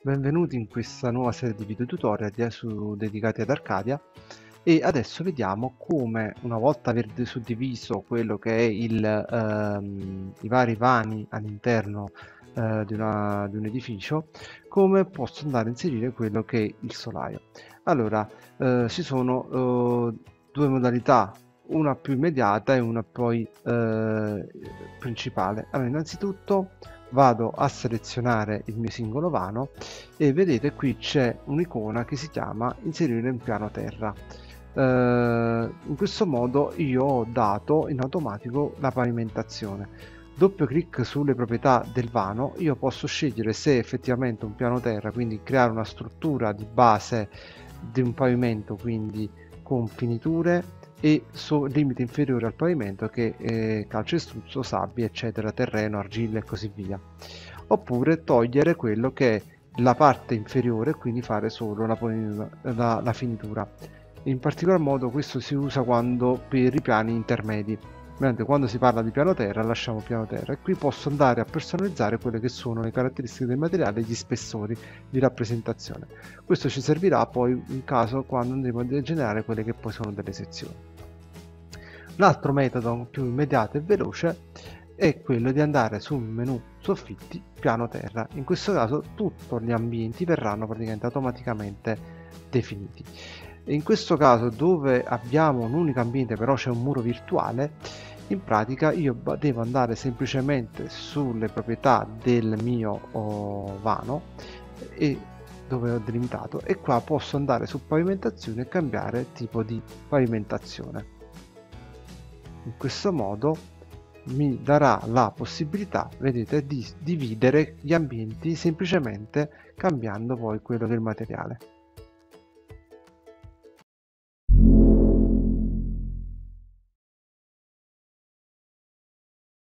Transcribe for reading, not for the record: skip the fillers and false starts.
Benvenuti in questa nuova serie di video tutorial dedicati ad Arcadia e adesso vediamo come, una volta aver suddiviso quello che è i vari vani all'interno di un edificio, come posso andare a inserire quello che è il solaio. Allora, ci sono due modalità, una più immediata e una poi principale. Allora, innanzitutto vado a selezionare il mio singolo vano e vedete qui c'è un'icona che si chiama inserire in piano terra. In questo modo io ho dato in automatico la pavimentazione. Doppio clic sulle proprietà del vano, io posso scegliere se effettivamente un piano terra, quindi creare una struttura di base di un pavimento, quindi con finiture e limite inferiore al pavimento che calcestruzzo, sabbia, eccetera, terreno, argilla e così via. Oppure togliere quello che è la parte inferiore, quindi fare solo la finitura. In particolar modo questo si usa per i piani intermedi, mentre quando si parla di piano terra lasciamo piano terra, e qui posso andare a personalizzare quelle che sono le caratteristiche del materiale e gli spessori di rappresentazione. Questo ci servirà poi in caso quando andremo a generare quelle che poi sono delle sezioni. L'altro metodo più immediato e veloce è quello di andare sul menu soffitti piano terra. In questo caso tutti gli ambienti verranno praticamente automaticamente definiti. In questo caso, dove abbiamo un unico ambiente però c'è un muro virtuale, in pratica io devo andare semplicemente sulle proprietà del mio vano e dove ho delimitato, e qua posso andare su pavimentazione e cambiare tipo di pavimentazione. In questo modo mi darà la possibilità, vedete, di dividere gli ambienti semplicemente cambiando poi quello del materiale.